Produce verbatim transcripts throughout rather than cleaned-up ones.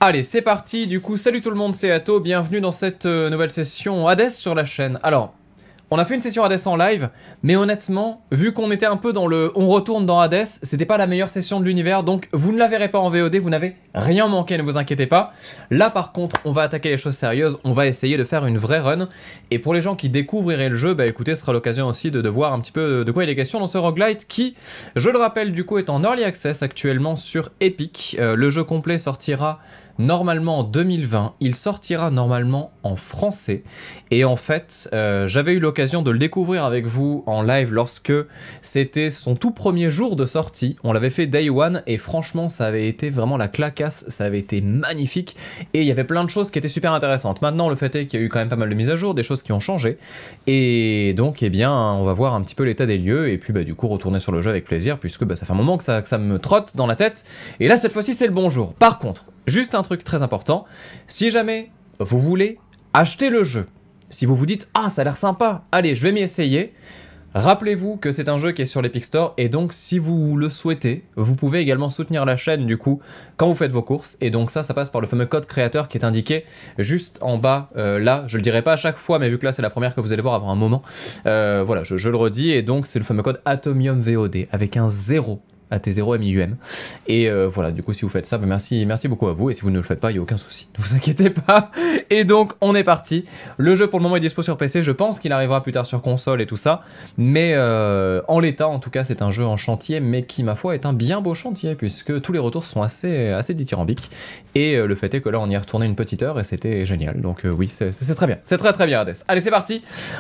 Allez, c'est parti, du coup, salut tout le monde, c'est Atto, bienvenue dans cette euh, nouvelle session Hades sur la chaîne. Alors, on a fait une session Hades en live, mais honnêtement, vu qu'on était un peu dans le on retourne dans Hades, c'était pas la meilleure session de l'univers, donc vous ne la verrez pas en V O D, vous n'avez rien manqué, ne vous inquiétez pas. Là par contre, on va attaquer les choses sérieuses, on va essayer de faire une vraie run, et pour les gens qui découvriraient le jeu, bah écoutez, ce sera l'occasion aussi de, de voir un petit peu de quoi il est question dans ce roguelite qui, je le rappelle, du coup est en Early Access actuellement sur Epic. Euh, le jeu complet sortira normalement en deux mille vingt, il sortira normalement en français, et en fait euh, j'avais eu l'occasion de le découvrir avec vous en live lorsque c'était son tout premier jour de sortie. On l'avait fait day one et franchement ça avait été vraiment la clacasse, ça avait été magnifique et il y avait plein de choses qui étaient super intéressantes. Maintenant le fait est qu'il y a eu quand même pas mal de mises à jour, des choses qui ont changé, et donc eh bien on va voir un petit peu l'état des lieux et puis bah du coup retourner sur le jeu avec plaisir puisque bah, ça fait un moment que ça, que ça me trotte dans la tête, et là cette fois-ci c'est le bon jour. Par contre, juste un truc très important, si jamais vous voulez acheter le jeu, si vous vous dites « Ah, ça a l'air sympa, allez, je vais m'y essayer », rappelez-vous que c'est un jeu qui est sur l'Epic Store, et donc si vous le souhaitez, vous pouvez également soutenir la chaîne du coup quand vous faites vos courses, et donc ça, ça passe par le fameux code créateur qui est indiqué juste en bas, euh, là, je le dirai pas à chaque fois, mais vu que là c'est la première que vous allez voir avant un moment, euh, voilà, je, je le redis, et donc c'est le fameux code ATOMIUMVOD avec un zéro. A T zéro M I U M. Et euh, voilà, du coup, si vous faites ça, bah merci, merci beaucoup à vous. Et si vous ne le faites pas, il n'y a aucun souci. Ne vous inquiétez pas. Et donc, on est parti. Le jeu, pour le moment, est dispo sur P C. Je pense qu'il arrivera plus tard sur console et tout ça. Mais euh, en l'état, en tout cas, c'est un jeu en chantier, mais qui, ma foi, est un bien beau chantier, puisque tous les retours sont assez, assez dithyrambiques. Et euh, le fait est que là, on y est retourné une petite heure et c'était génial. Donc, euh, oui, c'est très bien. C'est très, très bien, Hades. Allez, c'est parti.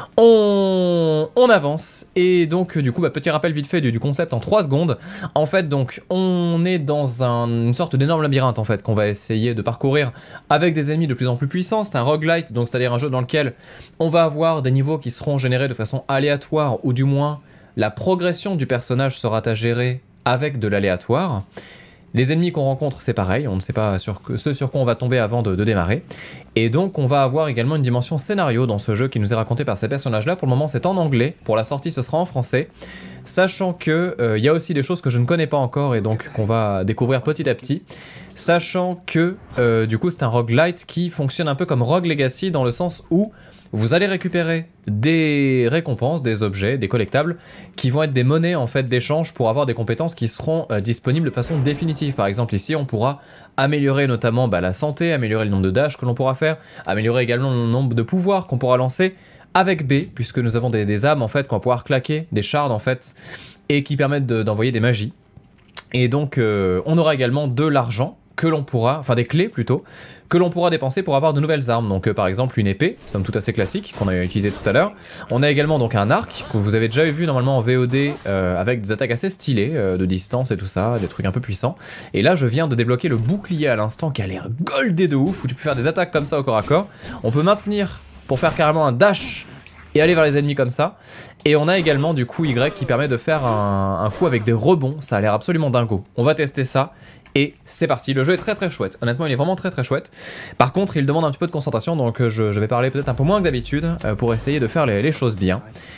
On, on avance. Et donc, du coup, bah, petit rappel vite fait du, du concept en trois secondes. En fait, donc, on est dans un, une sorte d'énorme labyrinthe, en fait, qu'on va essayer de parcourir avec des ennemis de plus en plus puissants. C'est un roguelite, donc c'est-à-dire un jeu dans lequel on va avoir des niveaux qui seront générés de façon aléatoire, ou du moins, la progression du personnage sera à gérer avec de l'aléatoire. Les ennemis qu'on rencontre, c'est pareil, on ne sait pas sur que, ce sur quoi on va tomber avant de, de démarrer. Et donc on va avoir également une dimension scénario dans ce jeu qui nous est raconté par ces personnages-là. Pour le moment c'est en anglais, pour la sortie ce sera en français. Sachant que il euh, y a aussi des choses que je ne connais pas encore et donc qu'on va découvrir petit à petit. Sachant que euh, du coup c'est un roguelite qui fonctionne un peu comme Rogue Legacy dans le sens où vous allez récupérer des récompenses, des objets, des collectables qui vont être des monnaies en fait d'échange pour avoir des compétences qui seront euh, disponibles de façon définitive. Par exemple ici on pourra améliorer notamment bah, la santé, améliorer le nombre de dash que l'on pourra faire, améliorer également le nombre de pouvoirs qu'on pourra lancer avec B, puisque nous avons des, des âmes en fait qu'on va pouvoir claquer, des shards en fait, et qui permettent d'envoyer de, des magies. Et donc euh, on aura également de l'argent que l'on pourra, enfin des clés plutôt, que l'on pourra dépenser pour avoir de nouvelles armes. Donc euh, par exemple une épée, somme toute assez classique, qu'on a utilisé tout à l'heure. On a également donc un arc, que vous avez déjà vu normalement en V O D, euh, avec des attaques assez stylées, euh, de distance et tout ça, des trucs un peu puissants. Et là je viens de débloquer le bouclier à l'instant qui a l'air goldé de ouf, où tu peux faire des attaques comme ça au corps à corps. On peut maintenir pour faire carrément un dash et aller vers les ennemis comme ça. Et on a également du coup Y qui permet de faire un, un coup avec des rebonds, ça a l'air absolument dingo. On va tester ça. Et c'est parti, le jeu est très très chouette, honnêtement il est vraiment très très chouette. Par contre il demande un petit peu de concentration, donc je, je vais parler peut-être un peu moins que d'habitude euh, pour essayer de faire les, les choses bien.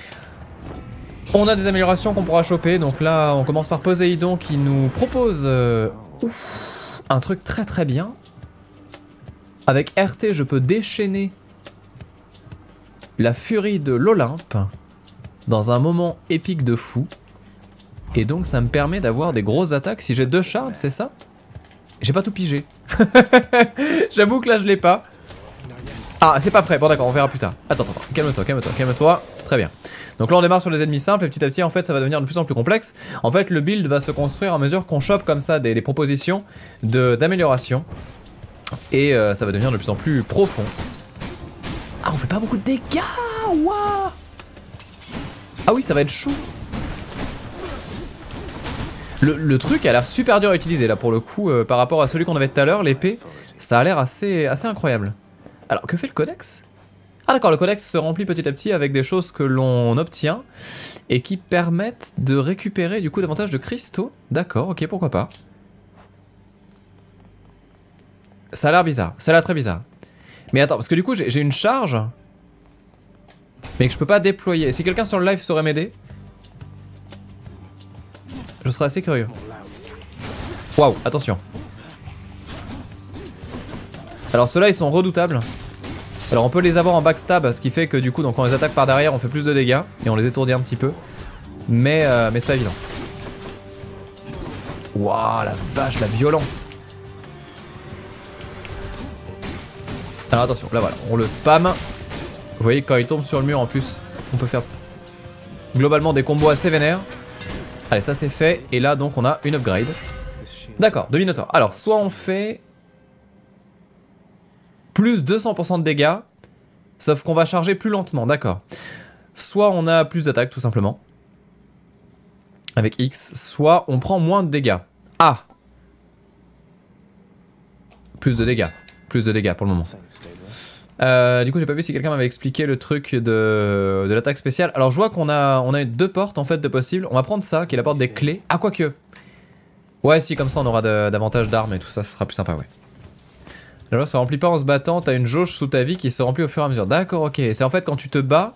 On a des améliorations qu'on pourra choper, donc là on commence par Poséidon qui nous propose euh, ouf, un truc très très bien. Avec R T je peux déchaîner la furie de l'Olympe dans un moment épique de fou. Et donc ça me permet d'avoir des grosses attaques si j'ai deux shards, c'est ça? J'ai pas tout pigé. J'avoue que là je l'ai pas. Ah c'est pas prêt, bon d'accord on verra plus tard. Attends, attends, calme-toi, calme-toi, calme-toi. Très bien. Donc là on démarre sur les ennemis simples et petit à petit en fait ça va devenir de plus en plus complexe. En fait le build va se construire à mesure qu'on chope comme ça des, des propositions d'amélioration. Et euh, ça va devenir de plus en plus profond. Ah on fait pas beaucoup de dégâts. Waouh. Ah oui ça va être chaud. Le, le truc a l'air super dur à utiliser là pour le coup euh, par rapport à celui qu'on avait tout à l'heure, l'épée, ça a l'air assez, assez incroyable. Alors que fait le codex? Ah d'accord, le codex se remplit petit à petit avec des choses que l'on obtient et qui permettent de récupérer du coup davantage de cristaux. D'accord, ok, pourquoi pas. Ça a l'air bizarre, ça a l'air très bizarre. Mais attends, parce que du coup j'ai une charge, mais que je peux pas déployer. Si quelqu'un sur le live saurait m'aider, je serais assez curieux. Waouh, attention. Alors ceux-là ils sont redoutables. Alors on peut les avoir en backstab, ce qui fait que du coup donc quand on les attaque par derrière on fait plus de dégâts et on les étourdit un petit peu. Mais, euh, mais c'est pas évident. Waouh la vache, la violence. Alors attention, là voilà, on le spam. Vous voyez que quand il tombe sur le mur en plus, on peut faire globalement des combos assez vénères. Allez ça c'est fait et là donc on a une upgrade. D'accord, de Minotaur. Alors soit on fait plus deux cents pour cent de dégâts, sauf qu'on va charger plus lentement, d'accord. Soit on a plus d'attaque tout simplement, avec X, soit on prend moins de dégâts. Ah, plus de dégâts, plus de dégâts pour le moment. Euh, du coup j'ai pas vu si quelqu'un m'avait expliqué le truc de, de l'attaque spéciale. Alors je vois qu'on a, on a deux portes en fait de possibles. On va prendre ça, qui est la porte des clés. Ah quoique. Ouais si comme ça on aura davantage d'armes et tout ça, ce sera plus sympa ouais. La jauge se remplit pas en se battant, t'as une jauge sous ta vie qui se remplit au fur et à mesure. D'accord, ok. C'est en fait quand tu te bats.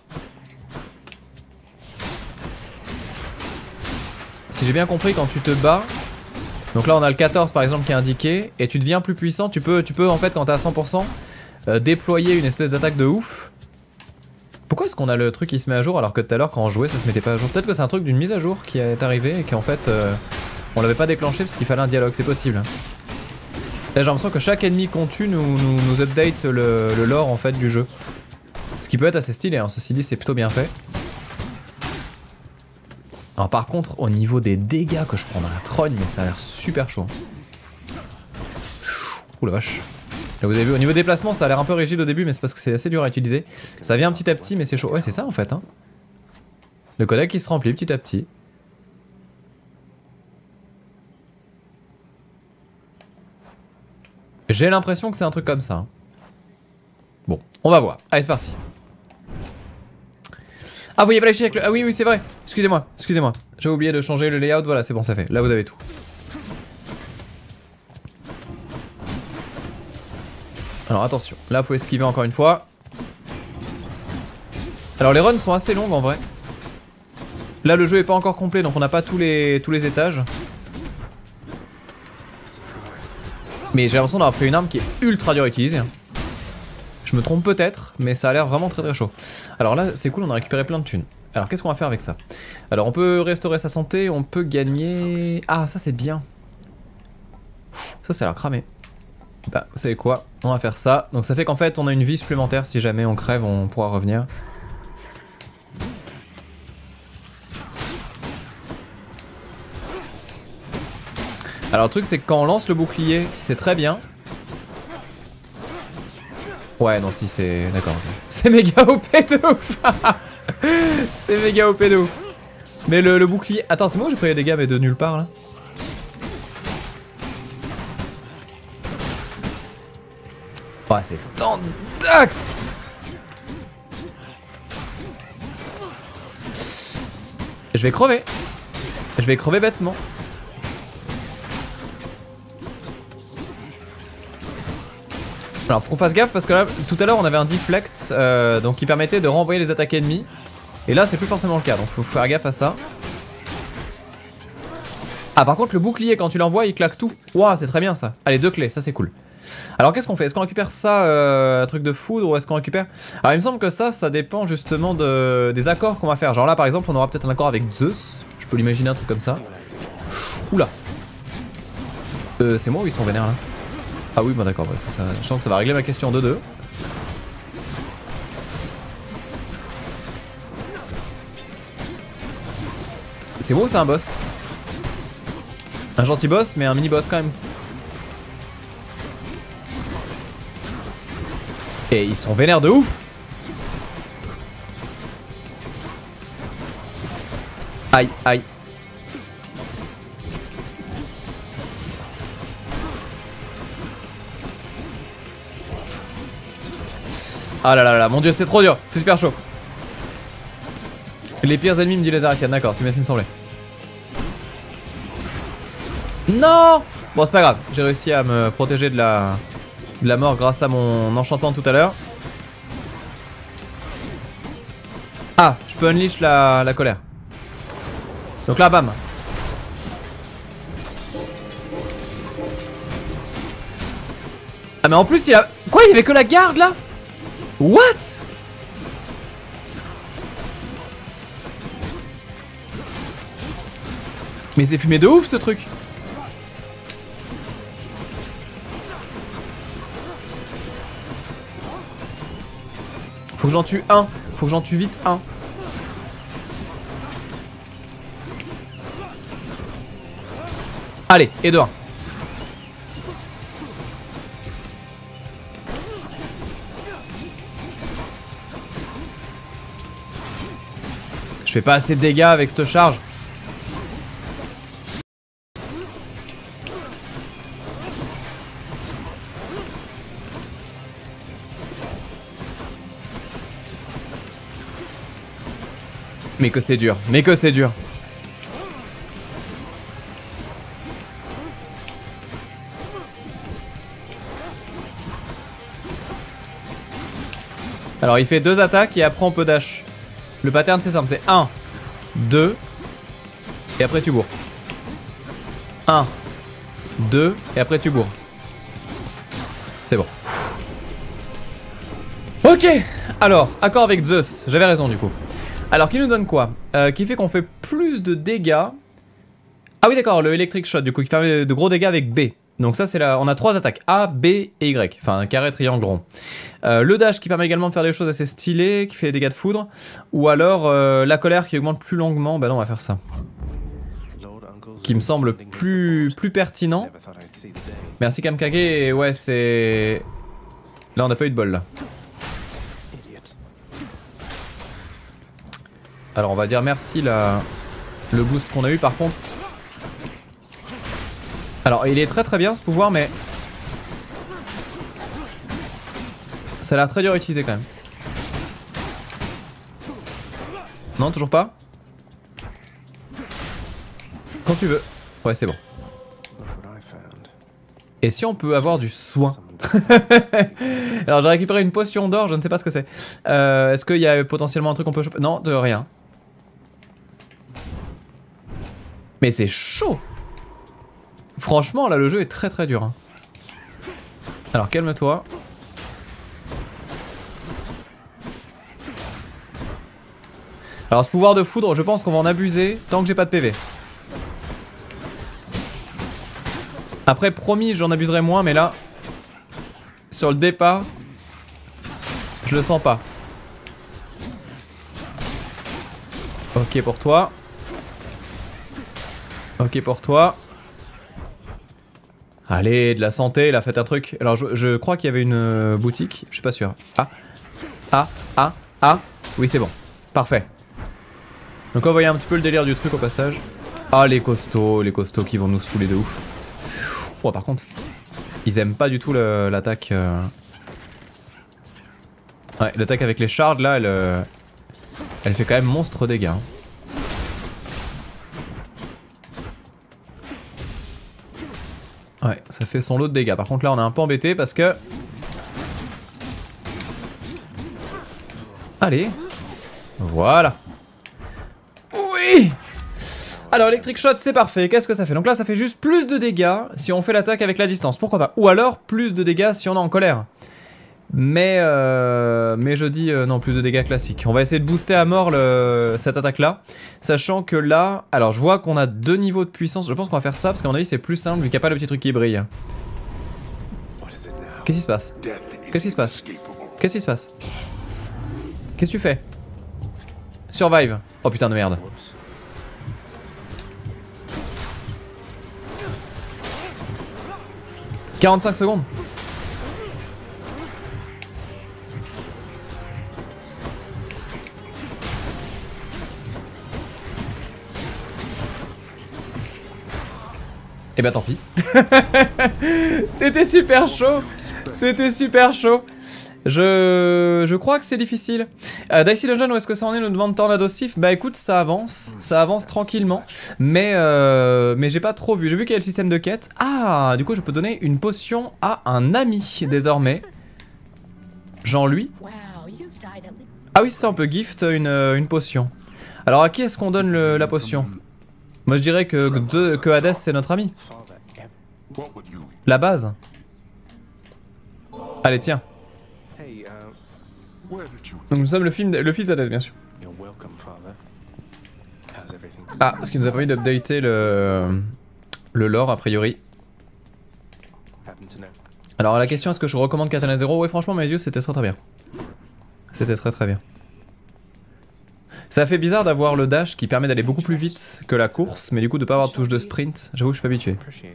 Si j'ai bien compris, quand tu te bats. Donc là on a le quatorze par exemple qui est indiqué. Et tu deviens plus puissant. Tu peux, tu peux en fait quand t'es à cent pour cent euh, déployer une espèce d'attaque de ouf. Pourquoi est-ce qu'on a le truc qui se met à jour alors que tout à l'heure quand on jouait ça se mettait pas à jour? Peut-être que c'est un truc d'une mise à jour qui est arrivé et qu'en fait euh, on l'avait pas déclenché parce qu'il fallait un dialogue. C'est possible. Là j'ai l'impression que chaque ennemi qu'on tue nous, nous, nous update le, le lore en fait du jeu. Ce qui peut être assez stylé, hein. Ceci dit c'est plutôt bien fait. Alors par contre au niveau des dégâts que je prends dans la trogne, mais ça a l'air super chaud. Ouh la vache. Là vous avez vu au niveau déplacement ça a l'air un peu rigide au début mais c'est parce que c'est assez dur à utiliser. Ça vient petit à petit mais c'est chaud. Ouais c'est ça en fait hein. Le codec qui se remplit petit à petit. J'ai l'impression que c'est un truc comme ça. Bon, on va voir. Allez, c'est parti. Ah, vous voyez pas les avec le... Ah oui, oui, c'est vrai. Excusez-moi, excusez-moi. J'ai oublié de changer le layout. Voilà, c'est bon, ça fait. Là, vous avez tout. Alors, attention. Là, faut esquiver encore une fois. Alors, les runs sont assez longues en vrai. Là, le jeu est pas encore complet, donc on n'a pas tous les, tous les étages. Mais j'ai l'impression d'avoir pris une arme qui est ultra dure à utiliser. Je me trompe peut-être, mais ça a l'air vraiment très très chaud. Alors là, c'est cool, on a récupéré plein de thunes. Alors qu'est-ce qu'on va faire avec ça? Alors on peut restaurer sa santé, on peut gagner... Ah, ça c'est bien. Ça, ça a l'air cramé. Bah, vous savez quoi? On va faire ça. Donc ça fait qu'en fait, on a une vie supplémentaire. Si jamais on crève, on pourra revenir. Alors le truc c'est que quand on lance le bouclier, c'est très bien. Ouais non si c'est... D'accord. Okay. C'est méga O P de ouf. C'est méga O P de ouf. Mais le, le bouclier... Attends c'est moi où j'ai pris les dégâts mais de nulle part là. Ouais c'est tant d'axe. Je vais crever. Je vais crever bêtement. Alors faut qu'on fasse gaffe parce que là tout à l'heure on avait un deflect euh, donc qui permettait de renvoyer les attaques ennemies. Et là c'est plus forcément le cas donc faut faire gaffe à ça. Ah par contre le bouclier quand tu l'envoies il claque tout. Waouh c'est très bien ça. Allez deux clés, ça c'est cool. Alors qu'est-ce qu'on fait? Est-ce qu'on récupère ça, euh, un truc de foudre ou est-ce qu'on récupère... Alors il me semble que ça, ça dépend justement de, des accords qu'on va faire. Genre là par exemple on aura peut-être un accord avec Zeus. Je peux l'imaginer un truc comme ça. Oula. Euh, c'est moi ou ils sont vénères là? Ah oui, bon d'accord, ouais, ça, ça, je sens que ça va régler ma question en deux deux. C'est moi ou c'est un boss? Un gentil boss, mais un mini boss quand même. Et ils sont vénères de ouf. Aïe, aïe. Ah là là là, mon dieu, c'est trop dur, c'est super chaud. Les pires ennemis me dit les Arachnides, d'accord, c'est bien ce qui me semblait. Non. Bon, c'est pas grave, j'ai réussi à me protéger de la, de la mort grâce à mon enchantement tout à l'heure. Ah, je peux unleash la, la colère. Donc là, bam. Ah mais en plus il a... Quoi, il y avait que la garde là? What? Mais c'est fumé de ouf ce truc. Faut que j'en tue un. Faut que j'en tue vite un. Allez, et de un. Je fais pas assez de dégâts avec cette charge. Mais que c'est dur, mais que c'est dur. Alors il fait deux attaques et après on peut dash. Le pattern c'est simple, c'est un, deux, et après tu bourres. un, deux, et après tu bourres. C'est bon. Ok, alors, accord avec Zeus, j'avais raison du coup. Alors qui nous donne quoi? euh, Qui fait qu'on fait plus de dégâts. Ah oui d'accord, le Electric Shot du coup qui fait de gros dégâts avec B. Donc ça c'est la... on a trois attaques, A, B et Y, enfin un carré, triangle, rond. Euh, le dash qui permet également de faire des choses assez stylées, qui fait des dégâts de foudre. Ou alors euh, la colère qui augmente plus longuement, bah non on va faire ça. Qui me semble plus, plus pertinent. Merci Kamkage, et ouais c'est... Là on n'a pas eu de bol là. Alors on va dire merci la... le boost qu'on a eu par contre. Alors il est très très bien ce pouvoir mais... Ça a l'air très dur à utiliser quand même. Non toujours pas. Quand tu veux. Ouais c'est bon. Et si on peut avoir du soin? Alors j'ai récupéré une potion d'or, je ne sais pas ce que c'est. Euh, Est-ce qu'il y a potentiellement un truc qu'on peut choper? Non, de rien. Mais c'est chaud. Franchement là le jeu est très très dur hein. Alors calme-toi. Alors ce pouvoir de foudre je pense qu'on va en abuser tant que j'ai pas de P V. Après promis j'en abuserai moins mais là sur le départ je le sens pas. Ok pour toi. Ok pour toi. Allez, de la santé, là, faites un truc. Alors, je, je crois qu'il y avait une euh, boutique, je suis pas sûr. Ah, ah, ah, ah. Oui, c'est bon. Parfait. Donc, on voyait un petit peu le délire du truc au passage. Ah, les costauds, les costauds qui vont nous saouler de ouf. Oh, par contre, ils aiment pas du tout l'attaque. Euh... Ouais, l'attaque avec les shards, là, elle, euh... elle fait quand même monstre dégâts. Hein. Ouais, ça fait son lot de dégâts. Par contre là on est un peu embêté parce que... Allez. Voilà. Oui. Alors Electric Shot c'est parfait. Qu'est-ce que ça fait? Donc là ça fait juste plus de dégâts si on fait l'attaque avec la distance. Pourquoi pas? Ou alors plus de dégâts si on est en colère. Mais euh, mais je dis euh, non, plus de dégâts classiques. On va essayer de booster à mort le, cette attaque là. Sachant que là, alors je vois qu'on a deux niveaux de puissance. Je pense qu'on va faire ça parce qu'à mon avis c'est plus simple vu qu'il n'y a pas le petit truc qui brille. Qu'est-ce qui se passe? Qu'est-ce qui se passe? Qu'est-ce qui se passe? Qu'est-ce que tu fais? Survive. Oh putain de merde. quarante-cinq secondes. Et bah tant pis. C'était super chaud. C'était super chaud. Je, je crois que c'est difficile. Euh, Dicey Dungeon, où est-ce que ça en est? Nous demande Tornado Sif. Bah écoute, ça avance. Ça avance tranquillement. Mais, euh, mais j'ai pas trop vu. J'ai vu qu'il y a le système de quête. Ah, du coup, je peux donner une potion à un ami désormais. Jean-Louis. Ah oui, ça, on peut gift une, une potion. Alors à qui est-ce qu'on donne le, la potion? Moi je dirais que, que Hades c'est notre ami. La base. Allez, tiens. Donc nous sommes le, film, le fils d'Hadès, bien sûr. Ah, ce qui nous a permis d'updater le, le lore, a priori. Alors la question, est-ce que je recommande Katana Zero? Oui, franchement, mes yeux, c'était très très bien. C'était très très bien. Ça fait bizarre d'avoir le dash qui permet d'aller beaucoup plus vite que la course, mais du coup de pas avoir de touche de sprint, j'avoue je suis pas habitué.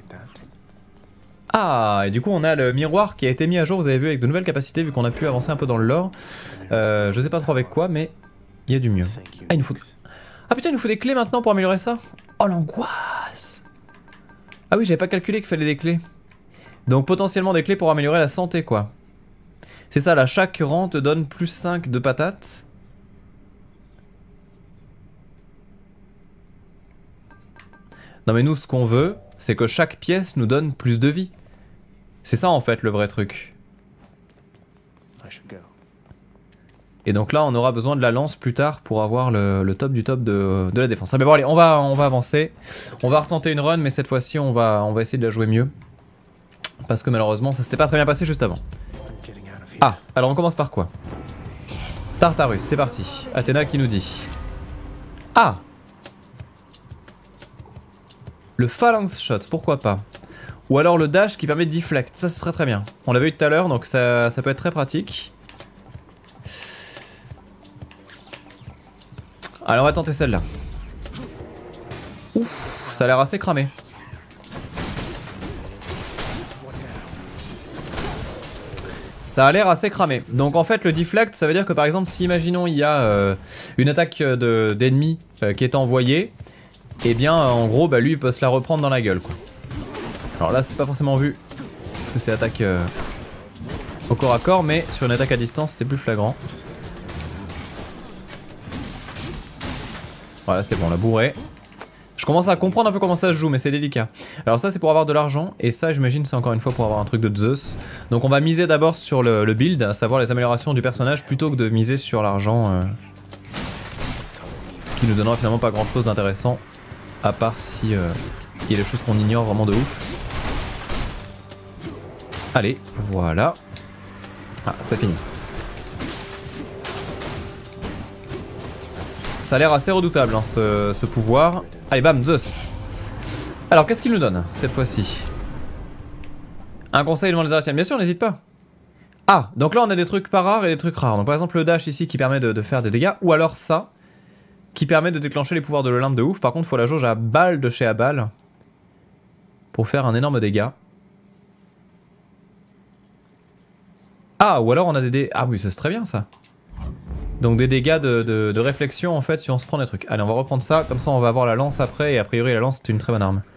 Ah, et du coup on a le miroir qui a été mis à jour, vous avez vu, avec de nouvelles capacités, vu qu'on a pu avancer un peu dans le lore. Euh, je sais pas trop avec quoi, mais il y a du mieux. Ah, il nous faut... Ah putain, il nous faut des clés maintenant pour améliorer ça. Oh l'angoisse. Ah oui, j'avais pas calculé qu'il fallait des clés. Donc potentiellement des clés pour améliorer la santé, quoi. C'est ça, là, chaque rang te donne plus cinq de patates. Non mais nous, ce qu'on veut, c'est que chaque pièce nous donne plus de vie. C'est ça en fait le vrai truc. Et donc là, on aura besoin de la lance plus tard pour avoir le, le top du top de, de la défense. Ah mais bon allez, on va, on va avancer. On va retenter une run, mais cette fois-ci, on va, on va essayer de la jouer mieux. Parce que malheureusement, ça s'était pas très bien passé juste avant. Ah, alors on commence par quoi? Tartarus, c'est parti. Athéna qui nous dit... Ah! Le phalanx shot, pourquoi pas. Ou alors le dash qui permet de deflect, ça c'est très très bien. On l'avait eu tout à l'heure, donc ça, ça peut être très pratique. Alors on va tenter celle-là. Ouf, ça a l'air assez cramé. Ça a l'air assez cramé. Donc en fait le deflect, ça veut dire que par exemple si imaginons il y a euh, une attaque d'ennemis de, euh, qui est envoyée, et eh bien en gros bah lui il peut se la reprendre dans la gueule quoi. Alors là c'est pas forcément vu parce que c'est attaque euh, au corps à corps, mais sur une attaque à distance c'est plus flagrant. Voilà, c'est bon, on l'a bourré. Je commence à comprendre un peu comment ça se joue, mais c'est délicat. Alors ça c'est pour avoir de l'argent, et ça j'imagine c'est encore une fois pour avoir un truc de Zeus. Donc on va miser d'abord sur le, le build, à savoir les améliorations du personnage, plutôt que de miser sur l'argent euh, qui nous donnera finalement pas grand chose d'intéressant. À part si euh, il y a des choses qu'on ignore vraiment de ouf. Allez, voilà. Ah, c'est pas fini. Ça a l'air assez redoutable hein, ce, ce pouvoir. Allez bam, Zeus. Alors qu'est-ce qu'il nous donne cette fois-ci? Un conseil devant les Aratiens, bien sûr, n'hésite pas. Ah, donc là on a des trucs pas rares et des trucs rares. Donc par exemple le dash ici qui permet de, de faire des dégâts, ou alors ça qui permet de déclencher les pouvoirs de l'Olympe de ouf. Par contre, il faut la jauge à balle de chez Abal pour faire un énorme dégât. Ah, ou alors on a des dégâts... Ah oui, c'est très bien ça. Donc des dégâts de, de, de réflexion en fait si on se prend des trucs. Allez, on va reprendre ça, comme ça on va avoir la lance après, et a priori la lance c'est une très bonne arme.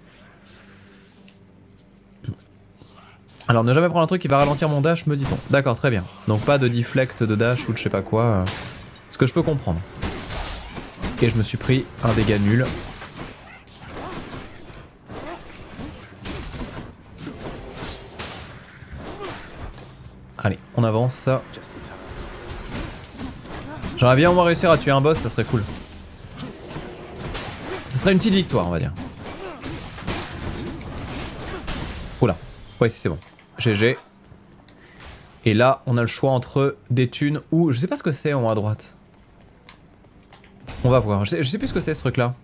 Alors ne jamais prendre un truc qui va ralentir mon dash, me dit-on. D'accord, très bien. Donc pas de deflect de dash ou de je sais pas quoi. Ce que je peux comprendre. Et je me suis pris un dégât nul. Allez, on avance. J'aimerais bien au moins réussir à tuer un boss, ça serait cool. Ce serait une petite victoire, on va dire. Oula. Ouais, si c'est bon. G G. Et là, on a le choix entre des thunes ou... Je sais pas ce que c'est en haut à droite. On va voir. Je sais, je sais plus ce que c'est ce truc là.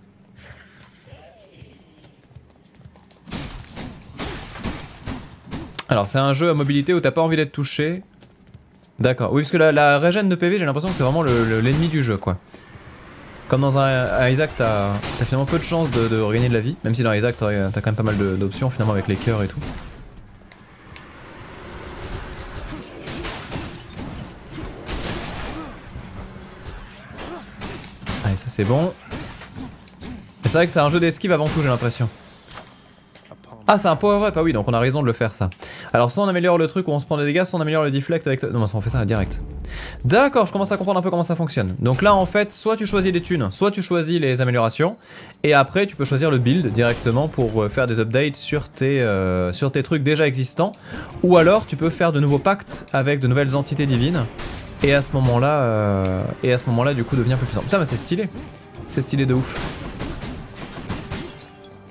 Alors c'est un jeu à mobilité où t'as pas envie d'être touché. D'accord. Oui parce que la, la régène de P V j'ai l'impression que c'est vraiment l'ennemi le, du jeu quoi. Comme dans un, un Isaac t'as as finalement peu de chances de, de regagner de la vie. Même si dans Isaac t'as as quand même pas mal d'options finalement avec les cœurs et tout. Allez ça c'est bon. Et c'est vrai que c'est un jeu d'esquive avant tout j'ai l'impression. Ah c'est un power up, ah oui donc on a raison de le faire ça. Alors soit on améliore le truc où on se prend des dégâts, soit on améliore le deflect avec... Non on fait ça direct. D'accord, je commence à comprendre un peu comment ça fonctionne. Donc là en fait, soit tu choisis les thunes, soit tu choisis les améliorations. Et après tu peux choisir le build directement pour faire des updates sur tes, euh, sur tes trucs déjà existants. Ou alors tu peux faire de nouveaux pactes avec de nouvelles entités divines. Et à ce moment-là, euh, et à ce moment-là du coup devenir plus puissant. Putain mais c'est stylé. C'est stylé de ouf.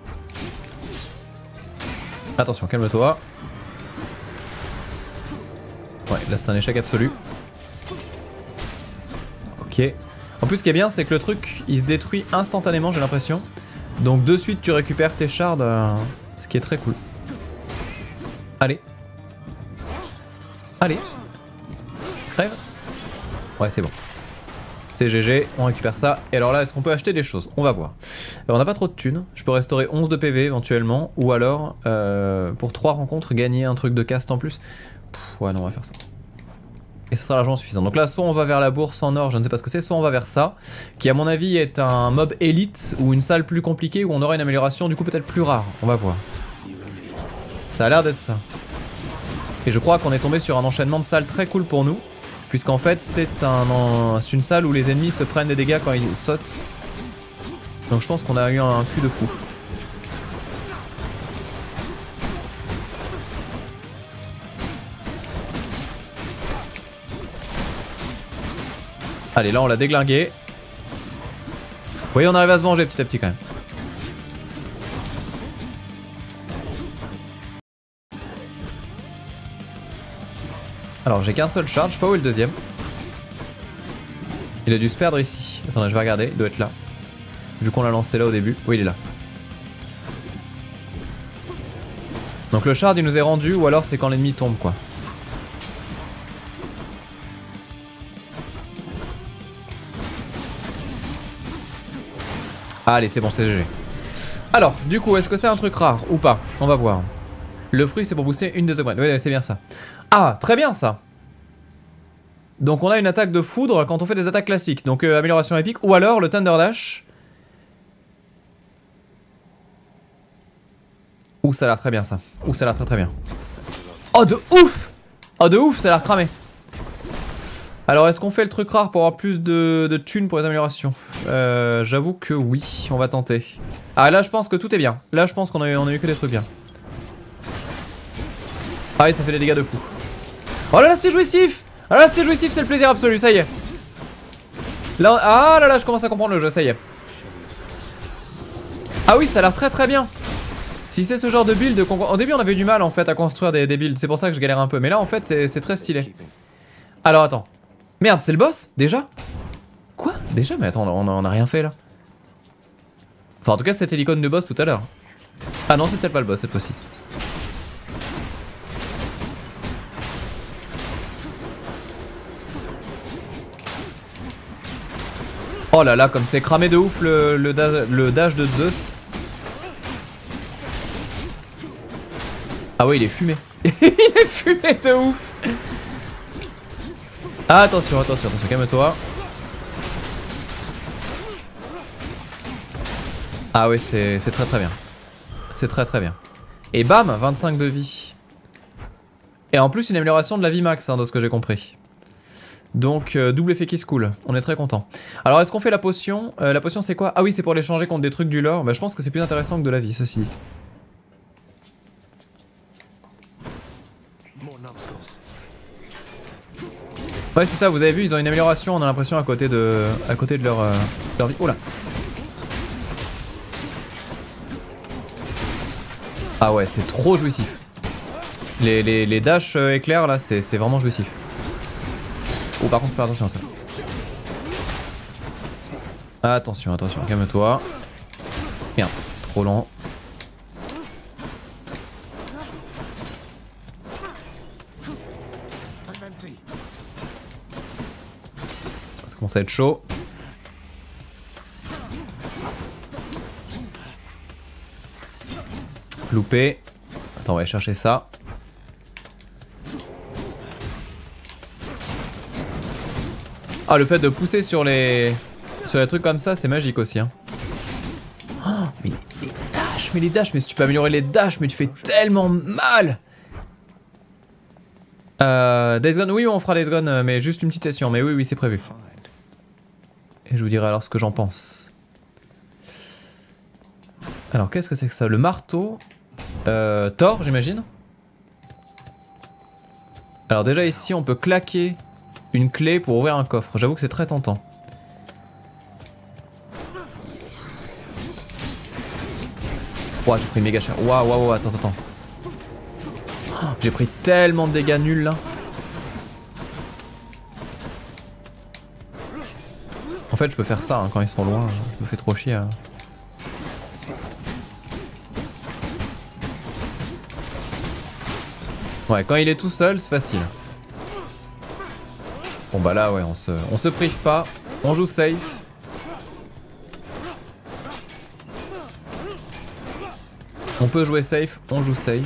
Attention, calme-toi. Ouais, là c'est un échec absolu. Ok. En plus ce qui est bien c'est que le truc il se détruit instantanément j'ai l'impression. Donc de suite tu récupères tes shards, euh, ce qui est très cool. Allez. Allez. Crève. Ouais c'est bon. C'est G G, on récupère ça. Et alors là, est-ce qu'on peut acheter des choses? On va voir. Alors, on n'a pas trop de thunes. Je peux restaurer onze de P V éventuellement. Ou alors, euh, pour trois rencontres, gagner un truc de cast en plus. Pff, ouais, non, on va faire ça. Et ça sera l'argent suffisant. Donc là, soit on va vers la bourse en or, je ne sais pas ce que c'est, soit on va vers ça. Qui, à mon avis, est un mob élite ou une salle plus compliquée où on aura une amélioration, du coup, peut-être plus rare. On va voir. Ça a l'air d'être ça. Et je crois qu'on est tombé sur un enchaînement de salles très cool pour nous. Puisqu'en fait c'est un, une salle où les ennemis se prennent des dégâts quand ils sautent. Donc je pense qu'on a eu un cul de fou. Allez là on l'a déglingué. Vous voyez on arrive à se venger petit à petit quand même. Alors j'ai qu'un seul charge, je sais pas où est le deuxième. Il a dû se perdre ici. Attendez, je vais regarder, il doit être là. Vu qu'on l'a lancé là au début. Oui, il est là. Donc le shard il nous est rendu ou alors c'est quand l'ennemi tombe quoi. Allez, c'est bon, c'est G G. Alors, du coup, est-ce que c'est un truc rare ou pas? On va voir. Le fruit c'est pour booster une des upgrades. Oui, c'est bien ça. Ah, très bien ça. Donc on a une attaque de foudre quand on fait des attaques classiques. Donc euh, amélioration épique. Ou alors le Thunder Dash. Ouh, ça a l'air très bien ça. Ouh, ça a l'air très très bien. Oh, de ouf. Oh, de ouf, ça a l'air cramé. Alors est-ce qu'on fait le truc rare pour avoir plus de, de thunes pour les améliorations? euh, J'avoue que oui, on va tenter. Ah là je pense que tout est bien. Là je pense qu'on a, eu, on a eu que des trucs bien. Ah oui, ça fait des dégâts de fou. Oh là là, c'est jouissif. Ah là, c'est jouissif, c'est le plaisir absolu, ça y est. Là, ah là là, je commence à comprendre le jeu, ça y est. Ah oui, ça a l'air très très bien. Si c'est ce genre de build, au début on avait du mal en fait à construire des, des builds, c'est pour ça que je galère un peu. Mais là en fait c'est très stylé. Alors attends. Merde, c'est le boss déjà? Quoi? Déjà? Mais attends, on a, on a rien fait là. Enfin en tout cas c'était l'icône de boss tout à l'heure. Ah non, c'est peut-être pas le boss cette fois-ci. Oh là là, comme c'est cramé de ouf le, le, le dash de Zeus. Ah ouais, il est fumé. Il est fumé de ouf. Ah, attention, attention, attention, calme-toi. Ah ouais, c'est très très bien. C'est très très bien. Et bam, vingt-cinq de vie. Et en plus une amélioration de la vie max, hein, de ce que j'ai compris. Donc euh, double effet qui se coule, on est très content. Alors est-ce qu'on fait la potion? euh, La potion c'est quoi? Ah oui, c'est pour l'échanger contre des trucs du lore. Bah je pense que c'est plus intéressant que de la vie, ceci. Ouais c'est ça, vous avez vu, ils ont une amélioration, on a l'impression à côté de à côté de leur, euh, leur vie. Oh là. Ah ouais, c'est trop jouissif. Les, les, les dash euh, éclairs là, c'est vraiment jouissif. Oh par contre fais attention à ça. Attention, attention, calme-toi. Merde, trop lent. Ça commence à être chaud. Loupé. Attends, on va aller chercher ça. Ah, le fait de pousser sur les sur les trucs comme ça, c'est magique aussi. Hein. Oh, mais les, les dashs, mais les dashs, mais si tu peux améliorer les dashs, mais tu fais tellement mal. Euh, Days Gone, oui, on fera Days Gone, mais juste une petite session. Mais oui, oui, c'est prévu. Et je vous dirai alors ce que j'en pense. Alors, qu'est-ce que c'est que ça? Le marteau. Euh, Thor, j'imagine. Alors déjà ici, on peut claquer une clé pour ouvrir un coffre. J'avoue que c'est très tentant. Ouah, j'ai pris méga cher. Waouh, waouh, attends, attends. Oh, j'ai pris tellement de dégâts nuls là. En fait, je peux faire ça hein, quand ils sont loin. Je me fais trop chier. Hein. Ouais, quand il est tout seul, c'est facile. Bon bah là, ouais, on se, on se prive pas. On joue safe. On peut jouer safe, on joue safe.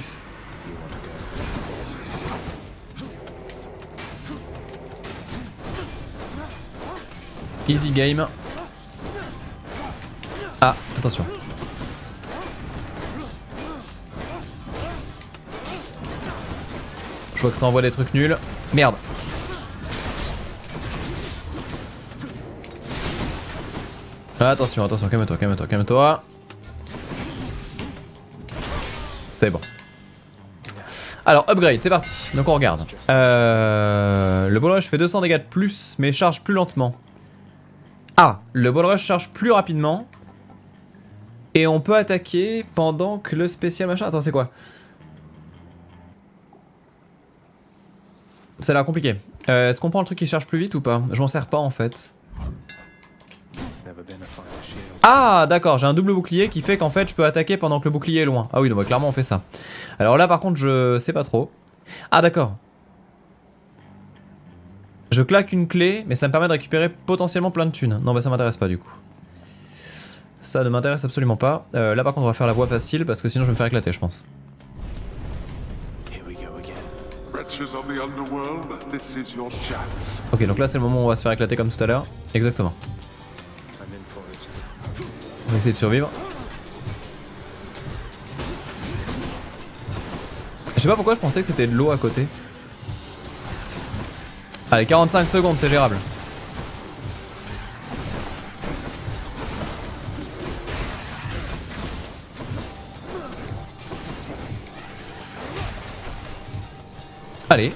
Easy game. Ah, attention. Je vois que ça envoie des trucs nuls. Merde. Attention, attention, calme-toi, calme-toi, calme-toi. C'est bon. Alors, upgrade, c'est parti. Donc on regarde. Euh, le ball rush fait deux cents dégâts de plus, mais charge plus lentement. Ah, le ball rush charge plus rapidement. Et on peut attaquer pendant que le spécial machin... Attends, c'est quoi? Ça a l'air compliqué. Euh, Est-ce qu'on prend le truc qui charge plus vite ou pas? Je m'en sers pas en fait. Ah d'accord, j'ai un double bouclier qui fait qu'en fait je peux attaquer pendant que le bouclier est loin. Ah oui, donc bah, clairement on fait ça. Alors là par contre je sais pas trop. Ah d'accord. Je claque une clé, mais ça me permet de récupérer potentiellement plein de thunes. Non bah ça m'intéresse pas du coup. Ça ne m'intéresse absolument pas. Euh, là par contre on va faire la voie facile parce que sinon je vais me faire éclater je pense. Ok, donc là c'est le moment où on va se faire éclater comme tout à l'heure. Exactement. On va essayer de survivre. Je sais pas pourquoi je pensais que c'était de l'eau à côté. Allez, quarante-cinq secondes, c'est gérable. Allez.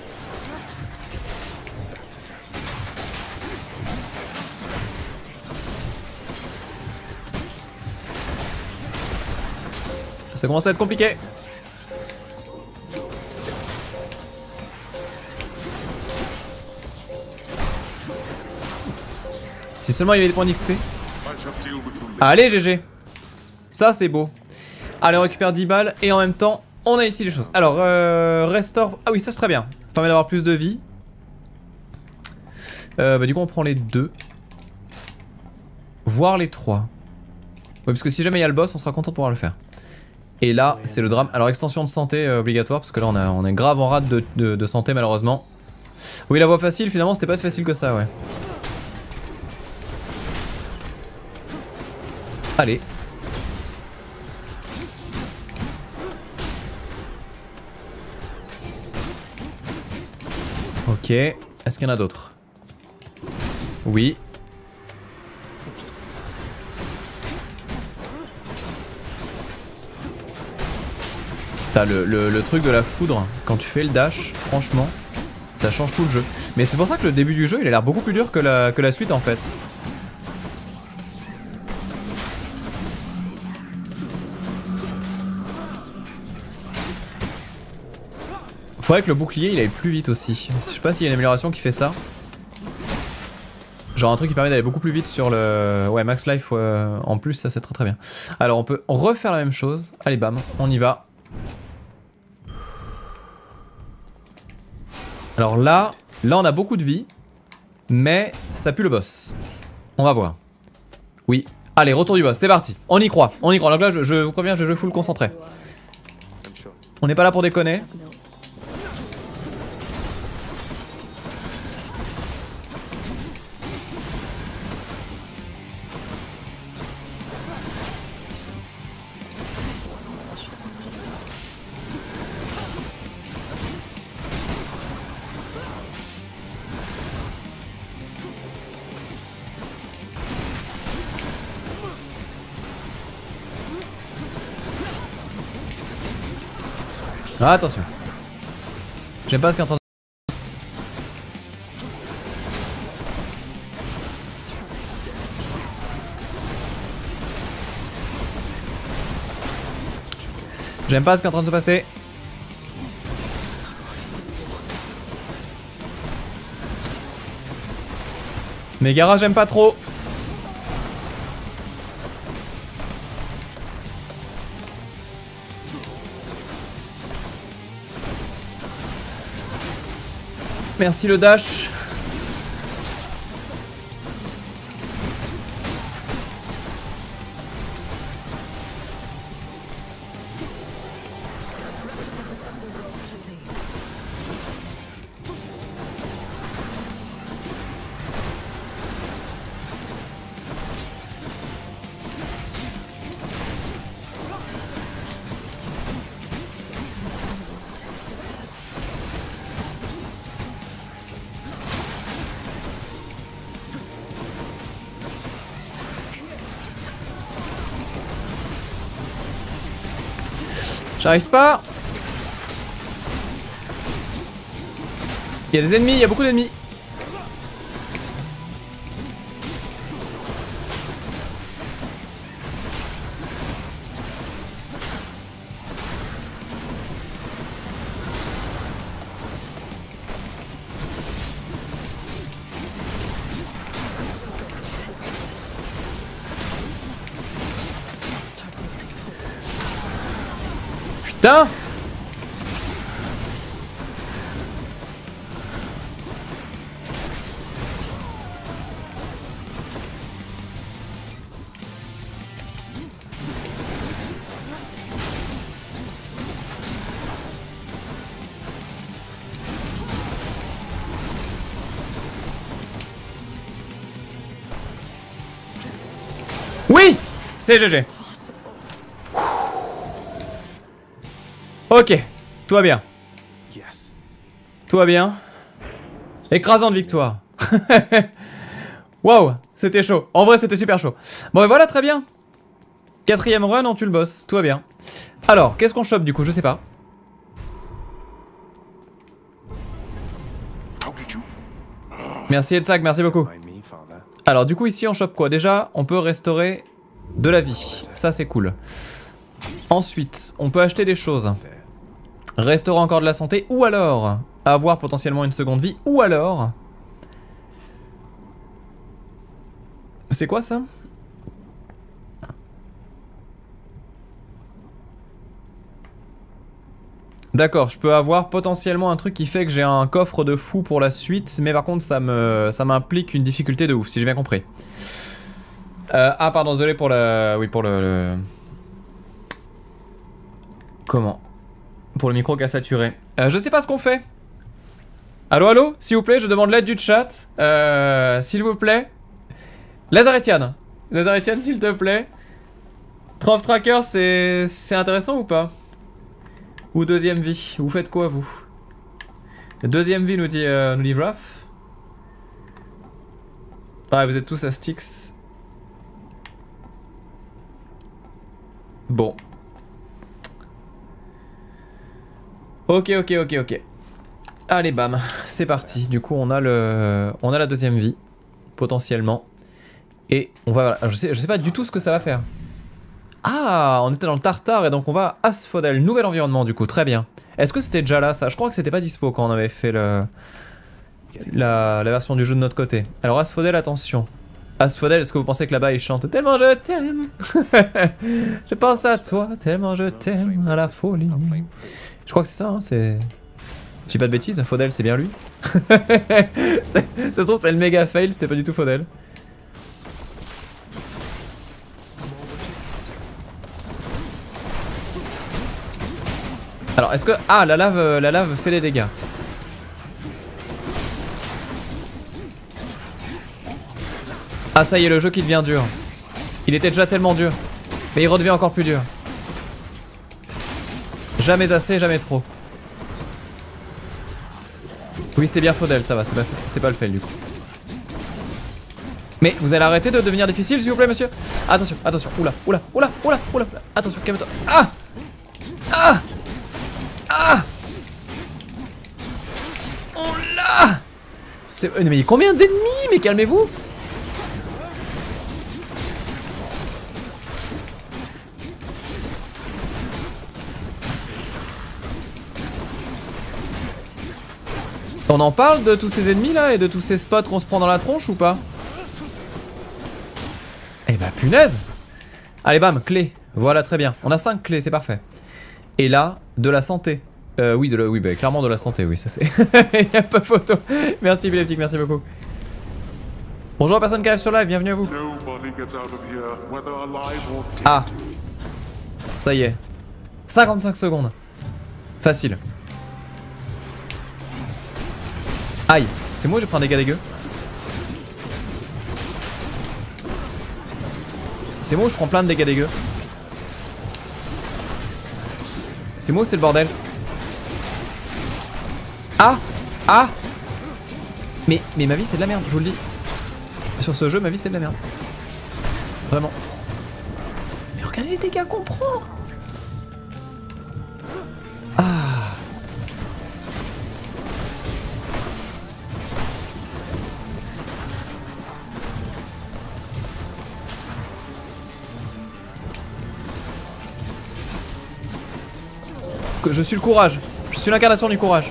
Ça commence à être compliqué. Si seulement il y avait des points d'X P. Allez G G. Ça c'est beau. Allez on récupère dix balles et en même temps on a ici les choses. Alors euh, restore. Ah oui ça c'est très bien. Ça permet d'avoir plus de vie. euh, Bah du coup on prend les deux. Voire les trois. Oui parce que si jamais il y a le boss on sera content de pouvoir le faire. Et là c'est le drame. Alors extension de santé euh, obligatoire parce que là on, a, on est grave en rate de, de, de santé malheureusement. Oui la voie facile finalement c'était pas si facile que ça ouais. Allez. Ok. Est-ce qu'il y en a d'autres? Oui. T'as le, le, le truc de la foudre, quand tu fais le dash, franchement, ça change tout le jeu. Mais c'est pour ça que le début du jeu, il a l'air beaucoup plus dur que la, que la suite en fait. Faudrait que le bouclier il aille plus vite aussi. Je sais pas s'il y a une amélioration qui fait ça. Genre un truc qui permet d'aller beaucoup plus vite sur le... Ouais, max life euh, en plus, ça c'est très très bien. Alors on peut refaire la même chose. Allez bam, on y va. Alors là, là on a beaucoup de vie. Mais ça pue le boss. On va voir. Oui. Allez, retour du boss, c'est parti. On y croit, on y croit. Donc là, je, je vous préviens, je joue full concentré. On n'est pas là pour déconner. Ah, attention. J'aime pas ce qu'il est en train de... J'aime pas ce qui est en train de se passer. Megara, j'aime pas trop. Merci le dash. J'arrive pas. Il y a des ennemis, il y a beaucoup d'ennemis. Putain! Oui! C'est G G. Ok, tout va bien. Tout va bien. Écrasante victoire. Waouh, c'était chaud. En vrai, c'était super chaud. Bon, et voilà, très bien. Quatrième run, on tue le boss. Tout va bien. Alors, qu'est-ce qu'on chope du coup? Je sais pas. Merci Edsag, merci beaucoup. Alors, du coup, ici, on chope quoi? Déjà, on peut restaurer de la vie. Ça, c'est cool. Ensuite, on peut acheter des choses. Restaurer encore de la santé, ou alors avoir potentiellement une seconde vie, ou alors... C'est quoi ça? D'accord, je peux avoir potentiellement un truc qui fait que j'ai un coffre de fou pour la suite, mais par contre ça me ça m'implique une difficulté de ouf, si j'ai bien compris. Euh, ah pardon, désolé pour le... Oui, pour le... le... Comment? Pour le micro qui a saturé. Euh, je sais pas ce qu'on fait. Allo, allo, s'il vous plaît, je demande l'aide du chat. Euh, s'il vous plaît. Lazaretian. Lazaretian, s'il te plaît. Trove Tracker, c'est c'est intéressant ou pas? Ou deuxième vie? Vous faites quoi, vous? Deuxième vie, nous dit, euh, nous dit Raph. Ah, vous êtes tous à Styx. Bon. Ok, ok, ok, ok. Allez, bam, c'est parti. Du coup, on a le, on a la deuxième vie, potentiellement. Et on va, voilà. je sais, je sais pas du tout ce que ça va faire. Ah, on était dans le Tartare et donc on va à Asphodel, nouvel environnement du coup, très bien. Est-ce que c'était déjà là ça? Je crois que c'était pas dispo quand on avait fait le, la, la version du jeu de notre côté. Alors Asphodel, attention. Asphodel, est-ce que vous pensez que là-bas il chante tellement je t'aime? Je pense à toi, tellement je t'aime, à la folie. Je crois que c'est ça, hein, c'est... Je dis pas de bêtises, Faudel c'est bien lui. Ça se trouve c'est le méga fail, c'était pas du tout Faudel. Alors est-ce que... Ah, la lave, la lave fait des dégâts. Ah ça y est, le jeu qui devient dur. Il était déjà tellement dur. Mais il redevient encore plus dur. Jamais assez, jamais trop. Oui, c'était bien Faudel, ça va, c'est pas, pas le fail du coup. Mais vous allez arrêter de devenir difficile s'il vous plaît, monsieur? Attention, attention, oula, oula, oula, oula, oula, attention, calme-toi. Ah! Ah! Ah! On l'a! Mais combien d'ennemis? Mais calmez-vous! On en parle de tous ces ennemis là et de tous ces spots qu'on se prend dans la tronche ou pas? Eh bah punaise! Allez bam, clé. Voilà, très bien. On a cinq clés, c'est parfait. Et là, de la santé. Euh, oui, de la, oui bah, clairement de la santé, oui, ça c'est... Il n'y a pas photo. Merci Philiptique, merci beaucoup. Bonjour à personne qui arrive sur live, bienvenue à vous. Ah. Ça y est. cinquante-cinq secondes. Facile. Aïe. C'est moi, je prends un dégât dégueu. C'est moi ou je prends plein de dégâts dégueux. C'est moi ou c'est le bordel. Ah. Ah. Mais, mais ma vie c'est de la merde, je vous le dis. Sur ce jeu, ma vie c'est de la merde. Vraiment. Mais regardez les dégâts qu'on prend. Ah. Je suis le courage. Je suis l'incarnation du courage.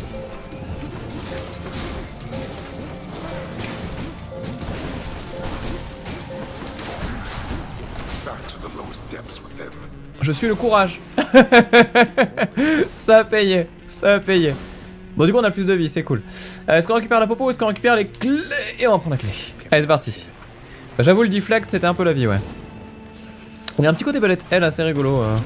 Je suis le courage. Ça a payé. Ça a payé. Bon, du coup, on a plus de vie, c'est cool. Euh, est-ce qu'on récupère la popo ou est-ce qu'on récupère les clés? Et on va prendre la clé. Allez, c'est parti. Bah, j'avoue, le deflect, c'était un peu la vie, ouais. Il y a un petit côté balette L assez rigolo. Euh.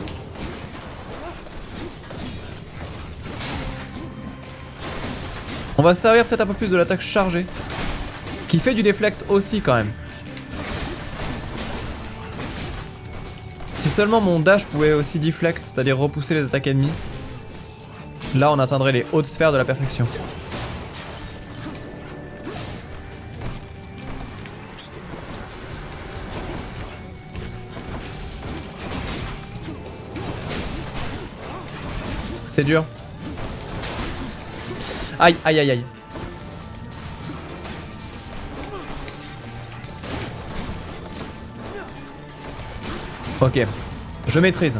On va se servir peut-être un peu plus de l'attaque chargée. Qui fait du deflect aussi, quand même. Si seulement mon dash pouvait aussi deflect, c'est-à-dire repousser les attaques ennemies, là on atteindrait les hautes sphères de la perfection. C'est dur. Aïe, aïe, aïe, aïe. Ok, je maîtrise.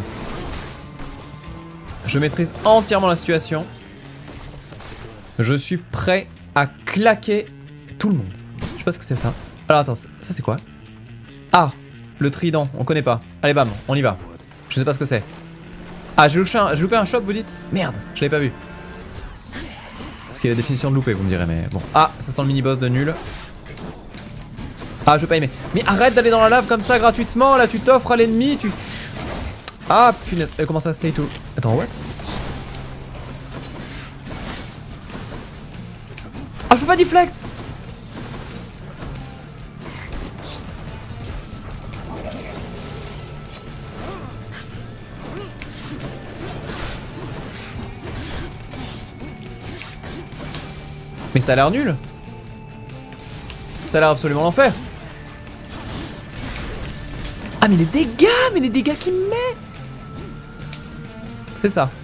Je maîtrise entièrement la situation. Je suis prêt à claquer tout le monde. Je sais pas ce que c'est ça. Alors attends, ça c'est quoi? Ah, le trident, on connaît pas. Allez bam, on y va. Je sais pas ce que c'est. Ah, j'ai loupé, un, loupé un shop, vous dites? Merde, je l'avais pas vu. Parce qu'il y a la définition de louper, vous me direz, mais bon. Ah, ça sent le mini-boss de nul. Ah, je veux pas aimer. Mais arrête d'aller dans la lave comme ça gratuitement. Là, tu t'offres à l'ennemi. Tu... Ah, punaise. Elle commence à stay tout. Attends, what? Ah, je peux pas deflect. Mais ça a l'air nul. Ça a l'air absolument l'enfer. Ah mais les dégâts, mais les dégâts qu'il me met. C'est ça.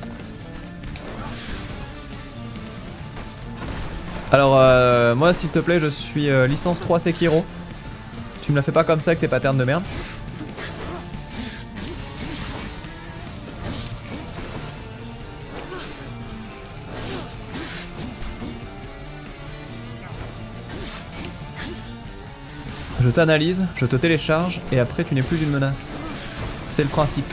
Alors euh, moi s'il te plaît je suis euh, licence trois Sekiro. Tu me la fais pas comme ça avec tes patterns de merde. Je t'analyse, je te télécharge et après tu n'es plus une menace. C'est le principe.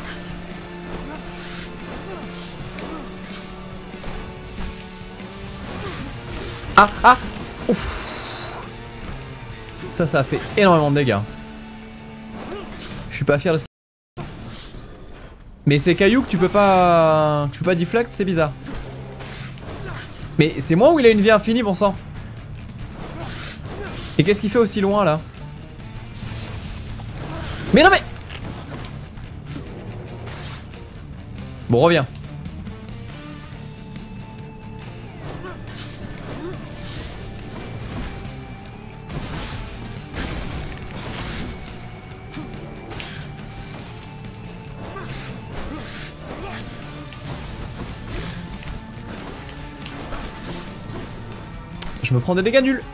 Ah ah ouf. Ça, ça a fait énormément de dégâts. Je suis pas fier de ce qu'il... Mais ces cailloux que tu peux pas... Tu peux pas deflect, c'est bizarre. Mais c'est moi ou il a une vie infinie, bon sang? Et qu'est-ce qu'il fait aussi loin là? Mais non mais... Bon, reviens. Je me prends des dégâts nuls.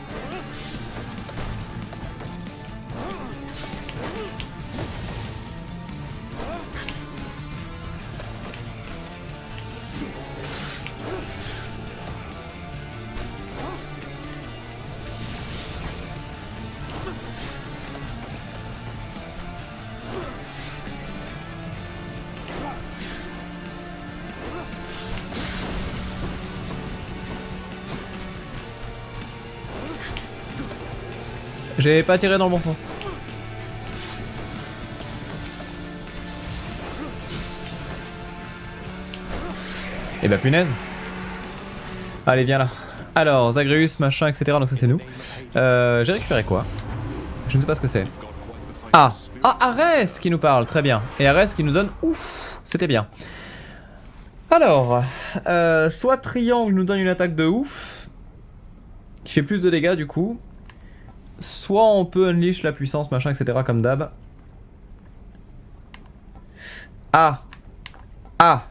J'ai pas tiré dans le bon sens. Et bah punaise. Allez viens là. Alors Zagreus machin et cetera. Donc ça c'est nous. Euh, J'ai récupéré quoi? Je ne sais pas ce que c'est. Ah, ah Arès qui nous parle, très bien. Et Arès qui nous donne ouf, c'était bien. Alors, euh, soit triangle nous donne une attaque de ouf, qui fait plus de dégâts du coup. Soit on peut unleash la puissance machin et cetera comme d'hab. Ah, ah.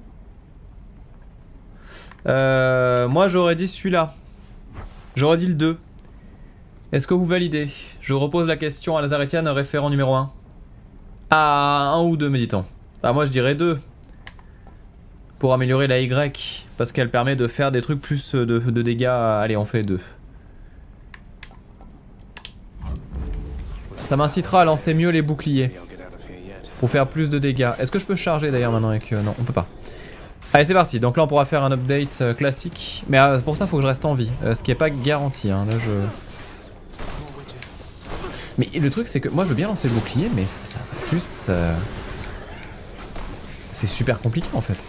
Euh, moi j'aurais dit celui-là. J'aurais dit le deux. Est-ce que vous validez? Je repose la question à Lazaretian, référent numéro un. Ah, un ou deux, me dit-on. Ah, moi je dirais deux. Pour améliorer la Y. Parce qu'elle permet de faire des trucs plus de, de dégâts. Allez, on fait deux. Ça m'incitera à lancer mieux les boucliers. Pour faire plus de dégâts. Est-ce que je peux charger d'ailleurs maintenant avec... Non, on peut pas. Allez c'est parti, donc là on pourra faire un update euh, classique. Mais euh, pour ça il faut que je reste en vie, euh, ce qui est pas garanti hein. Là je... Mais le truc c'est que moi je veux bien lancer le bouclier mais ça, ça juste ça... C'est super compliqué en fait.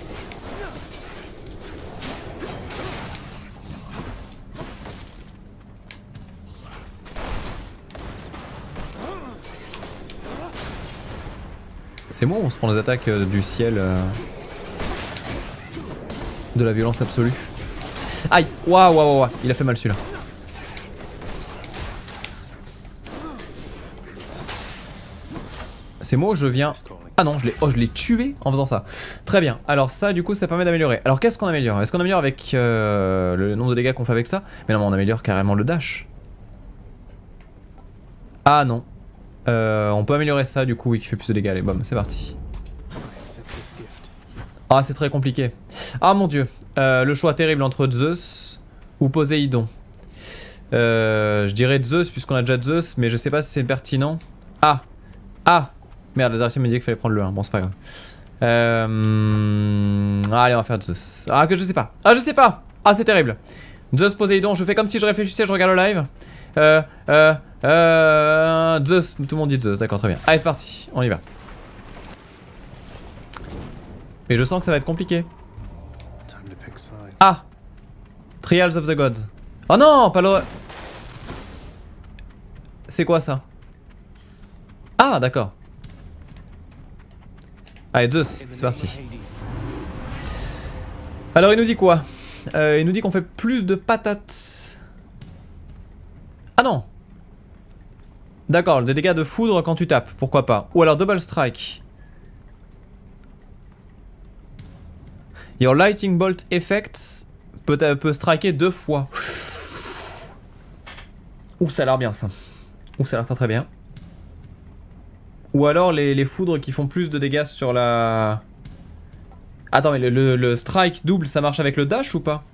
C'est moi où on se prend les attaques euh, du ciel euh... de la violence absolue. Aïe, waouh, waouh, waouh, il a fait mal celui-là. C'est moi où je viens... Ah non, je l'ai oh, je l'ai tué en faisant ça. Très bien, alors ça du coup ça permet d'améliorer. Alors qu'est-ce qu'on améliore? Est-ce qu'on améliore avec euh, le nombre de dégâts qu'on fait avec ça? Mais non, on améliore carrément le dash. Ah non. Euh, on peut améliorer ça du coup, oui, qui fait plus de dégâts. Allez, bam, c'est parti. Ah, c'est très compliqué. Ah mon dieu. Euh, le choix terrible entre Zeus ou Poséidon. Euh, je dirais Zeus puisqu'on a déjà Zeus, mais je sais pas si c'est pertinent. Ah. Ah. Merde, les archives me disaient qu'il fallait prendre le un. Bon, c'est pas grave. Euh... Ah, allez, on va faire Zeus. Ah, que je sais pas. Ah, je sais pas. Ah, c'est terrible. Zeus, Poséidon. Je fais comme si je réfléchissais, je regarde le live. Euh... Euh... Euh... Zeus. Tout le monde dit Zeus. D'accord, très bien. Allez, c'est parti. On y va. Mais je sens que ça va être compliqué. Ah! Trials of the Gods. Oh non, pas le... C'est quoi ça? Ah, d'accord. Allez, Zeus, c'est parti. Alors, il nous dit quoi? euh, Il nous dit qu'on fait plus de patates. Ah non! D'accord, des dégâts de foudre quand tu tapes, pourquoi pas. Ou alors double strike. Your lightning bolt effects peut, peut striker deux fois. Ouh, ça a l'air bien ça. Ouh, ça a l'air très très bien. Ou alors les, les foudres qui font plus de dégâts sur la... Attends, mais le, le, le strike double, ça marche avec le dash ou pas?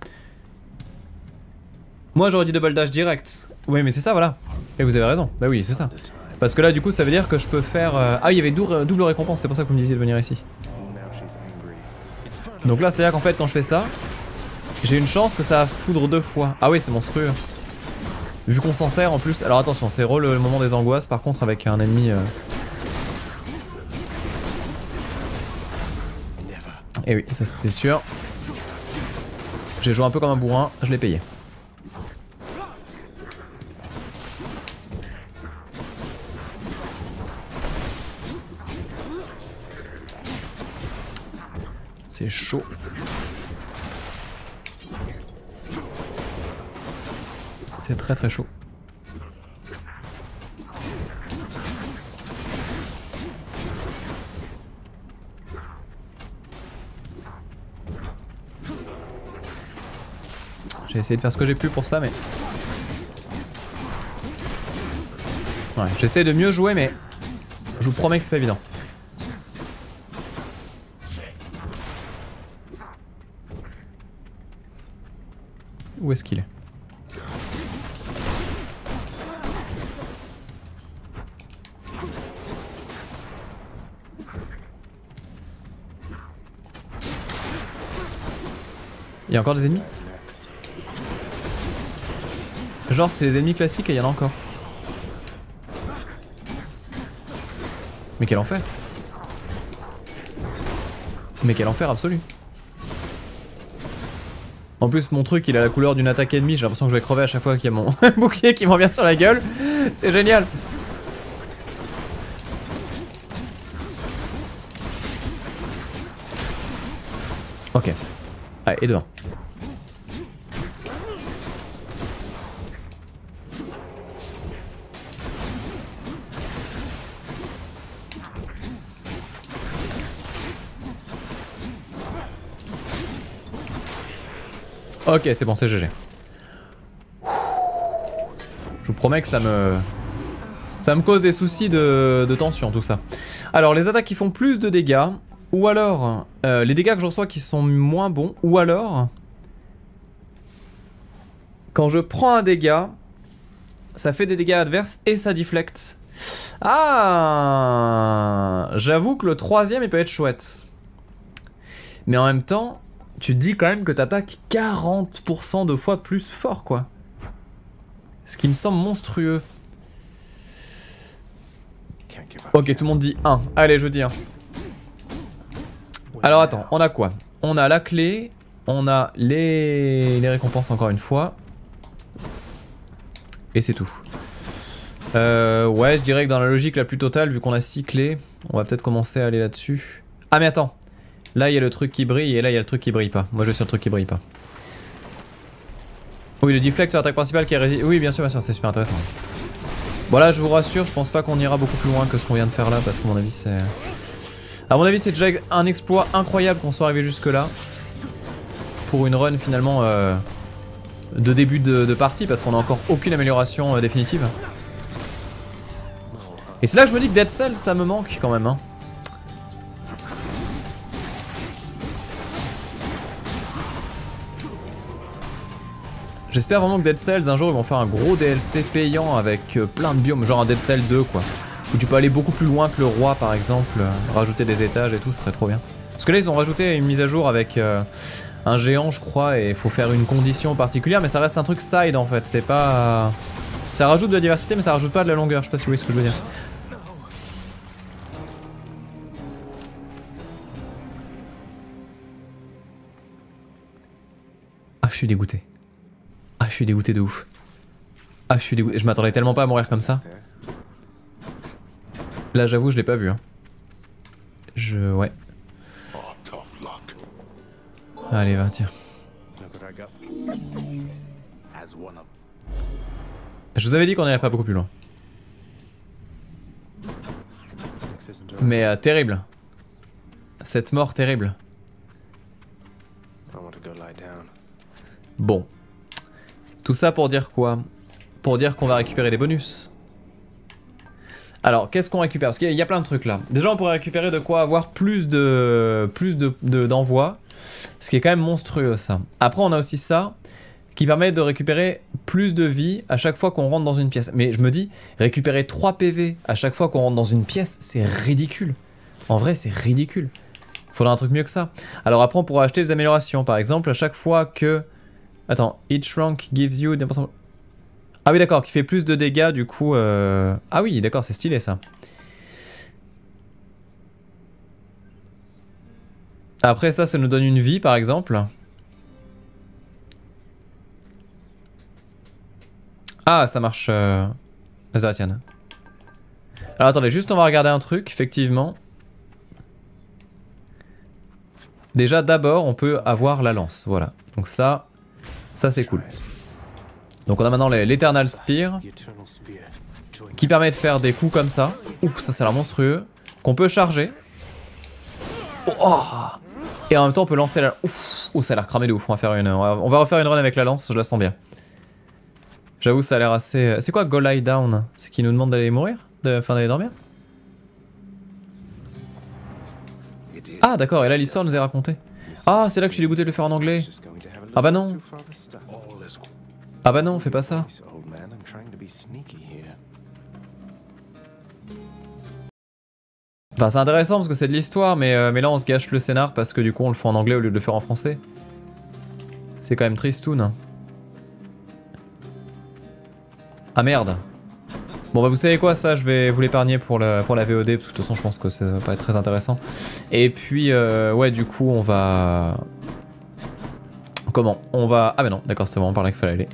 Moi j'aurais dit double dash direct. Oui, mais c'est ça, voilà. Et vous avez raison. Bah oui, c'est ça. Parce que là, du coup, ça veut dire que je peux faire... Euh... Ah, il y avait double, double récompense, c'est pour ça que vous me disiez de venir ici. Donc là, c'est-à-dire qu'en fait, quand je fais ça, j'ai une chance que ça foudre deux fois. Ah oui, c'est monstrueux. Vu qu'on s'en sert en plus. Alors attention, c'est re le moment des angoisses, par contre, avec un ennemi... Euh... Et oui, ça c'était sûr. J'ai joué un peu comme un bourrin, je l'ai payé. C'est chaud. C'est très très chaud. J'ai essayé de faire ce que j'ai pu pour ça, mais... Ouais, j'essaie de mieux jouer, mais... Je vous promets que c'est pas évident. Où est-ce qu'il est? Il y a encore des ennemis? Genre c'est les ennemis classiques et il y en a encore. Mais quel enfer. Mais quel enfer absolu. En plus mon truc il a la couleur d'une attaque ennemie, j'ai l'impression que je vais crever à chaque fois qu'il y a mon bouclier qui me revient sur la gueule. C'est génial. Ok. Allez, et devant. Ok, c'est bon, c'est G G. Je vous promets que ça me... Ça me cause des soucis de, de tension, tout ça. Alors, les attaques qui font plus de dégâts, ou alors euh, les dégâts que je reçois qui sont moins bons, ou alors... Quand je prends un dégât, ça fait des dégâts adverses et ça deflecte. Ah, j'avoue que le troisième, il peut être chouette. Mais en même temps... Tu te dis quand même que t'attaques quarante pour cent de fois plus fort, quoi. Ce qui me semble monstrueux. Ok, tout le monde dit un. Allez, je dis un. Alors attends, on a quoi? On a la clé, on a les, les récompenses encore une fois. Et c'est tout. Euh, ouais, je dirais que dans la logique la plus totale, vu qu'on a six clés, on va peut-être commencer à aller là-dessus. Ah mais attends. Là il y a le truc qui brille et là il y a le truc qui brille pas. Moi je suis sur le truc qui brille pas. Oui, le deflect sur l'attaque principale qui est rési... Oui bien sûr, bien sûr, c'est super intéressant. Bon là je vous rassure, je pense pas qu'on ira beaucoup plus loin que ce qu'on vient de faire là parce qu'à mon avis c'est... À mon avis c'est déjà un exploit incroyable qu'on soit arrivé jusque là. Pour une run finalement euh, de début de, de partie parce qu'on a encore aucune amélioration euh, définitive. Et c'est là que je me dis que Dead Cells ça me manque quand même hein. J'espère vraiment que Dead Cells un jour ils vont faire un gros D L C payant avec euh, plein de biomes, genre un Dead Cells deux quoi. Où tu peux aller beaucoup plus loin que le roi par exemple, euh, rajouter des étages et tout, ce serait trop bien. Parce que là ils ont rajouté une mise à jour avec euh, un géant je crois et il faut faire une condition particulière mais ça reste un truc side en fait, c'est pas... Ça rajoute de la diversité mais ça rajoute pas de la longueur, je sais pas si vous voyez ce que je veux dire. Ah je suis dégoûté. Ah je suis dégoûté de ouf. Ah je suis dégoûté, je m'attendais tellement pas à mourir comme ça. Là j'avoue je l'ai pas vu hein. Je... ouais. Allez va tiens. Je vous avais dit qu'on n'irait pas beaucoup plus loin. Mais euh, terrible. Cette mort terrible. Bon. Tout ça pour dire quoi? Pour dire qu'on va récupérer des bonus. Alors, qu'est-ce qu'on récupère? Parce qu'il y a plein de trucs là. Déjà, on pourrait récupérer de quoi avoir plus de plus de, de, d'envois. Ce qui est quand même monstrueux ça. Après, on a aussi ça qui permet de récupérer plus de vie à chaque fois qu'on rentre dans une pièce. Mais je me dis, récupérer trois P V à chaque fois qu'on rentre dans une pièce, c'est ridicule. En vrai, c'est ridicule. Faudra un truc mieux que ça. Alors après, on pourra acheter des améliorations. Par exemple, à chaque fois que... Attends, each rank gives you... Ah oui d'accord, qui fait plus de dégâts du coup... Euh... Ah oui d'accord, c'est stylé ça. Après ça, ça nous donne une vie par exemple. Ah ça marche... Euh... Vas-y tiens. Alors attendez, juste on va regarder un truc, effectivement. Déjà d'abord on peut avoir la lance, voilà. Donc ça... Ça c'est cool. Donc on a maintenant l'Eternal Spear qui permet de faire des coups comme ça. Ouf, ça c'est l'air monstrueux. Qu'on peut charger. Oh, et en même temps on peut lancer la... Ouf, oh, ça a l'air cramé de ouf. On va, faire une... on va refaire une run avec la lance, je la sens bien. J'avoue ça a l'air assez... C'est quoi Go Lie Down? C'est qui nous demande d'aller mourir? de... Enfin d'aller dormir? Ah d'accord, et là l'histoire nous est racontée. Ah c'est là que je suis dégoûté de le faire en anglais. Ah bah non. Ah bah non, fais pas ça. Enfin c'est intéressant parce que c'est de l'histoire, mais, euh, mais là on se gâche le scénar parce que du coup on le fait en anglais au lieu de le faire en français. C'est quand même tristoun. Ah merde. Bon bah vous savez quoi, ça je vais vous l'épargner pour la, pour la V O D, parce que de toute façon je pense que ça va pas être très intéressant. Et puis euh, ouais du coup on va... Comment? On va... Ah bah non, d'accord, c'était vraiment par là qu'il fallait aller.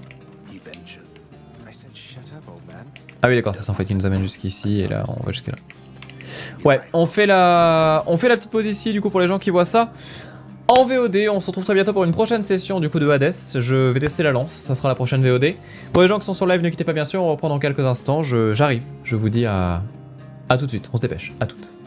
Ah oui d'accord, c'est ça en fait qui nous amène jusqu'ici et là on va jusque là. Ouais, on fait la on fait la petite pause ici du coup pour les gens qui voient ça. En V O D, on se retrouve très bientôt pour une prochaine session du coup de Hades. Je vais tester la lance, ça sera la prochaine V O D. Pour les gens qui sont sur live, ne quittez pas bien sûr, on reprend dans quelques instants. J'arrive, je, je vous dis à... à tout de suite, on se dépêche, à toutes.